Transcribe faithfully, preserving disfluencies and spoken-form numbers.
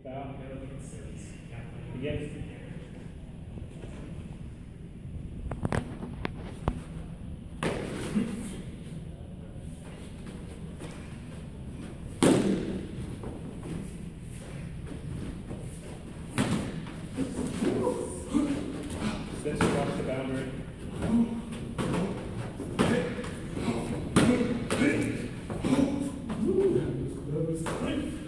Bow, Hagaku Naginata. Begin. Since you cross the boundary. Ooh, that was close.